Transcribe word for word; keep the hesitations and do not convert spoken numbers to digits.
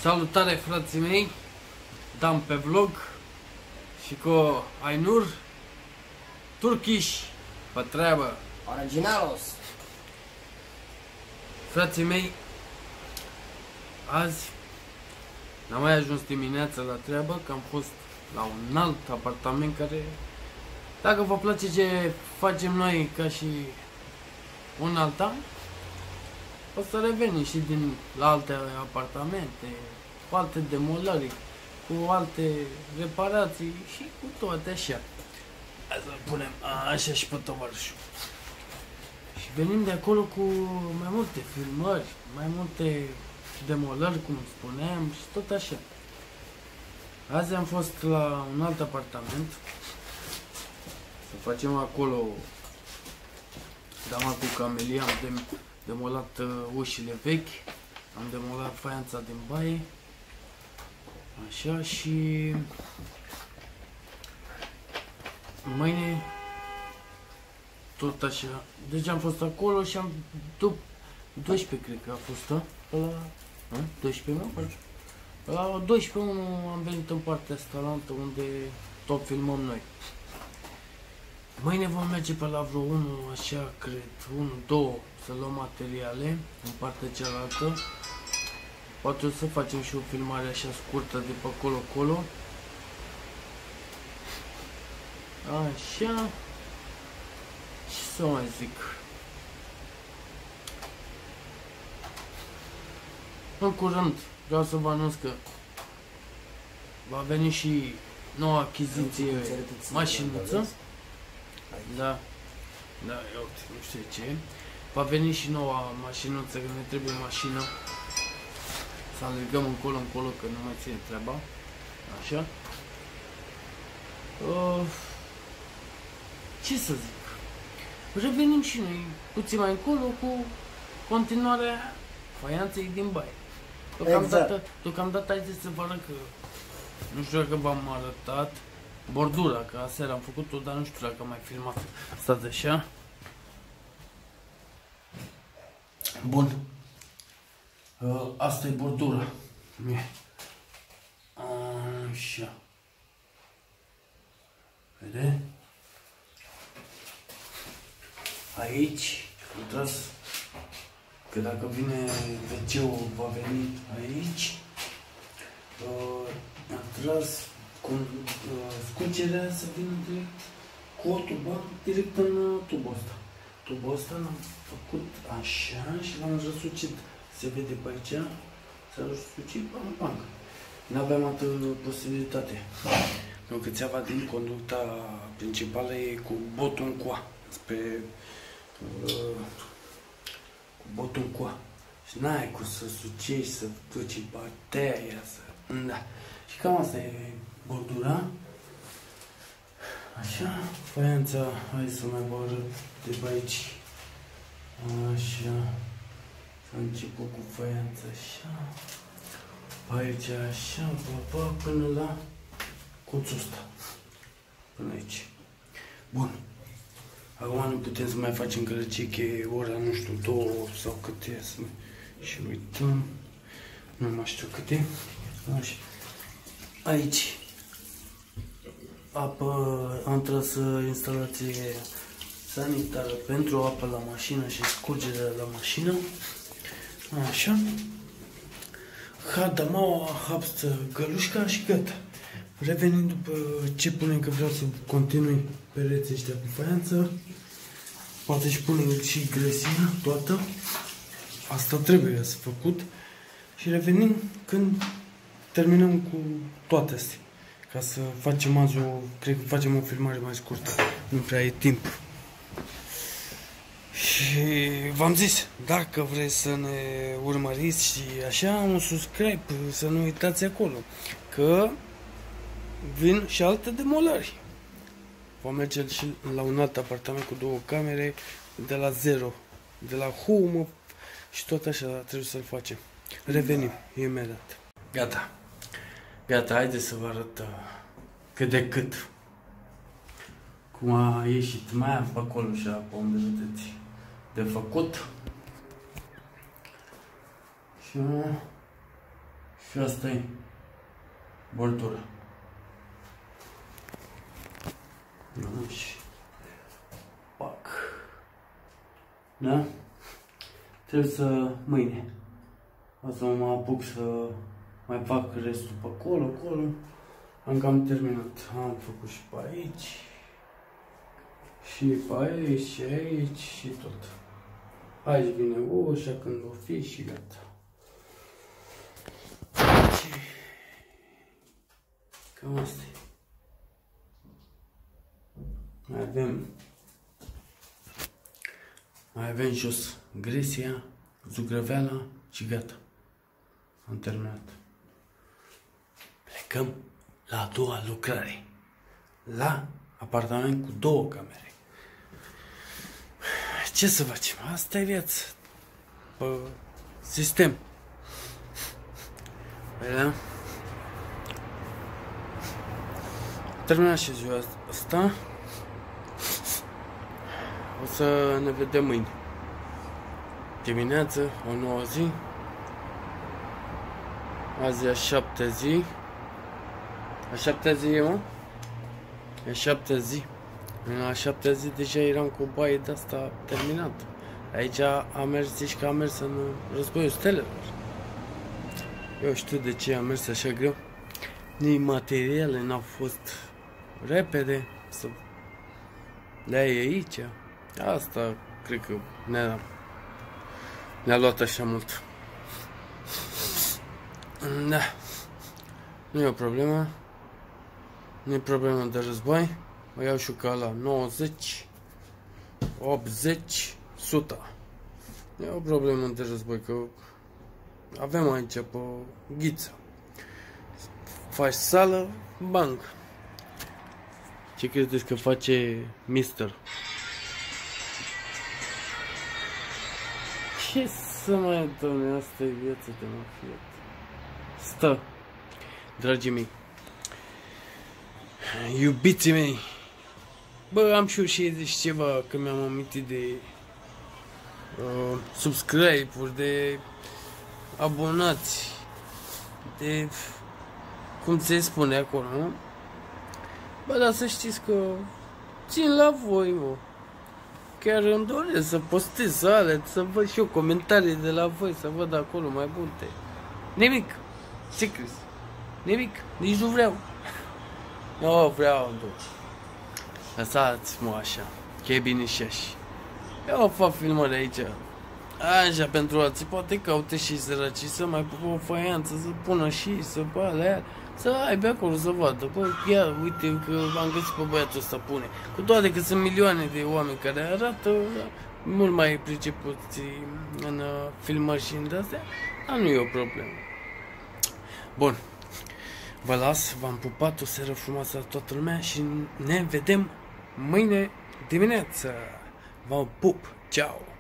Salutare, frații mei, Dan pe vlog și cu Ainur, Turkish, pe treabă. Originalos. Frații mei, azi n-am mai ajuns dimineața la treabă, că am fost la un alt apartament care, dacă vă place ce facem noi ca și un alta, o să revenim și din la alte apartamente, cu alte demolări, cu alte reparații și cu toate așa. Hai să punem așa și pe tovarășul. Și venim de acolo cu mai multe filmări, mai multe demolări, cum spuneam, și tot așa. Azi am fost la un alt apartament să facem acolo dama cu camelia, am dem demolat uh, ușile vechi, am demolat faianța din baie, așa, și mâine tot așa. Deci am fost acolo și am după doisprezece, cred că a fost, a? La a? doisprezece, mă? La doisprezece unu am venit în partea asta la altă, unde tot filmăm noi. Mâine vom merge pe la vreo unu, așa cred, unu, doi, să luăm materiale în partea cealaltă. Poate o să facem și o filmare așa scurtă de pe acolo-acolo. Așa. Ce să mai zic? În curând vreau să vă anunț că va veni și noua achiziție, mașinuță. Da, da, eu nu știu ce. Va veni și noua mașinuță, că ne trebuie mașină. Să alergăm încolo, încolo, că nu mai ține treaba. Așa. Uh, ce să zic? Revenim și noi puțin mai încolo cu continuarea faianței din baie. Deocamdată, exact. Deocamdată haideți să vă arăt că nu știu dacă v-am arătat bordura, că aseară am făcut-o, dar nu știu dacă am mai filmat. Stați așa. Bun. Uh, asta e bordura. Așa. Vede? Aici am tras, că dacă vine ve ce-ul va veni aici. Uh, am tras cu uh, scurgerea să vină direct cu o tubă, direct în uh, tubul ăsta. Tubul ăsta l-am făcut așa și l-am răsucit. Se vede pe aici, s-a răsucit pe bancă. N-aveam atât posibilitate. Pentru că țeava din conducta principală e cu botul în coa. Spre uh, cu botul în coa. Și n-ai cum să sucești, să duci bateria, să... Da. Și cam asta e bordura. Așa, faianța, hai să mai vă arăt de pe aici. Așa. S-a început cu faianța așa. Pe aici așa, pa, pa, până la colțul ăsta. Până aici. Bun. Acum nu putem să mai facem gălăgie, că e ora, nu știu, două sau cât e. Să... Și uităm. Nu mai știu cât e. Așa. Aici. Apă, am tras instalație sanitară pentru apă la mașină și scurgere la mașină. Așa. Hadamaua, hapstă gălușca și gata. Revenind după ce punem, că vreau să continui pereții ăștia cu faianță. Poate și punem și grăsimea toată. Asta trebuie să făcut. Și revenim când terminăm cu toate astea. Ca să facem azi o, cred că facem o filmare mai scurtă. Nu prea e timp. Și v-am zis, dacă vreți să ne urmăriți și așa, un subscribe, să nu uitați acolo, că vin și alte demolări. Vom merge și la un alt apartament cu două camere, de la zero, de la home și tot așa trebuie să-l facem. Revenim imediat. Gata. Gata, haideți să vă arăt uh, cât de cât. Cum a ieșit mai pe acolo și pe unde vedeți de făcut. Și Și asta e bordura. Și pac. Da? Trebuie să mâine o să mă apuc să mai fac restul pe acolo, acolo. Am cam terminat. Am făcut și pe aici. Și pe aici, și aici, și tot. Aici vine ușa când o fi și gata. Cam asta e. Mai avem... Mai avem jos gresia, zugrăveala și gata. Am terminat. Plecăm la a doua lucrare. La apartament cu două camere. Ce să facem? Asta e viața. Pe sistem. Păi da? Terminat și ziua asta. O să ne vedem mâine. Dimineață, o nouă zi. Azi e a șaptea zi. A șaptea zi e, mă? E a șaptea zi. În a șaptea zi deja eram cu o baie de-asta terminată. Aici a mers, zici că a mers în războiul stelelor. Eu știu de ce a mers așa greu. Nici materiale n-au fost repede să le ai aici. Asta cred că ne-a ne-a luat așa mult. Da. Nu e o problemă. Nu e problemă de război. O iau și ca la nouăzeci, optzeci, o sută. Nu e o problemă de război, că avem aici pe ghiță. Faci sală, banc. Ce credeți că face mister? Ce să mai, doamne, asta e viața de mafiat. Stă, dragii mei, iubiții mei. Bă, am și eu șaizeci ceva, că mi-am amintit de uh, subscribe-uri, de abonați, de cum se spune acolo, nu? Bă, dar să știți că țin la voi, mă. Chiar îmi doresc să postez ale, să văd și eu comentarii de la voi, să văd acolo mai multe. Nimic. Ce crezi? Nimic. Nici nu vreau. Nu vreau, nu. Lăsați-mă așa, că e bine și așa. Eu fac filmări aici. Așa, pentru alții, poate caute și săracii să mai pună o faianță, să pună și, să bă, alea, să aibă acolo, să vadă. Bă, ia, uite că am găsit pe băiatul ăsta, pune. Cu toate că sunt milioane de oameni care arată mult mai pricepuți în uh, filmări și în astea, dar nu e o problemă. Bun. Vă las, v-am pupat, o seară frumoasă la toată lumea și ne vedem mâine dimineață. Vă pup, ceau!